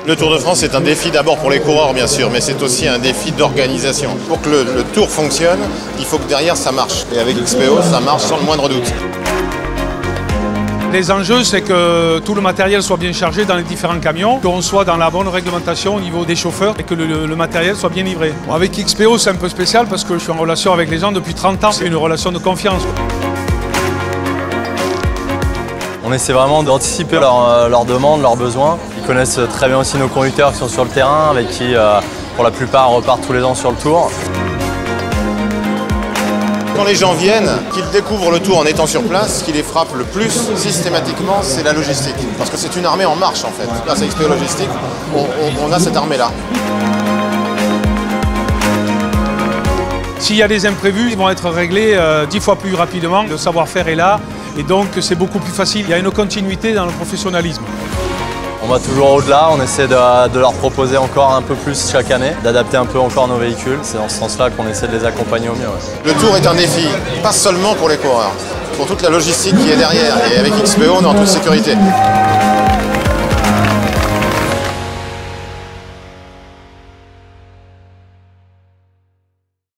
Le Tour de France est un défi d'abord pour les coureurs bien sûr, mais c'est aussi un défi d'organisation. Pour que le Tour fonctionne, il faut que derrière ça marche. Et avec XPO, ça marche sans le moindre doute. Les enjeux, c'est que tout le matériel soit bien chargé dans les différents camions, qu'on soit dans la bonne réglementation au niveau des chauffeurs et que le matériel soit bien livré. Bon, avec XPO, c'est un peu spécial parce que je suis en relation avec les gens depuis 30 ans. C'est une relation de confiance. On essaie vraiment d'anticiper leurs demandes, leurs besoins. Ils connaissent très bien aussi nos conducteurs qui sont sur le terrain, avec qui, pour la plupart, repartent tous les ans sur le Tour. Quand les gens viennent, qu'ils découvrent le Tour en étant sur place, ce qui les frappe le plus systématiquement, c'est la logistique. Parce que c'est une armée en marche en fait. Grâce à XPO Logistique, on a cette armée-là. S'il y a des imprévus, ils vont être réglés 10 fois plus rapidement. Le savoir-faire est là et donc c'est beaucoup plus facile. Il y a une continuité dans le professionnalisme. On va toujours au-delà, on essaie de leur proposer encore un peu plus chaque année, d'adapter un peu encore nos véhicules. C'est dans ce sens-là qu'on essaie de les accompagner au mieux. Ouais. Le Tour est un défi, pas seulement pour les coureurs, pour toute la logistique qui est derrière. Et avec XPO, on est en toute sécurité.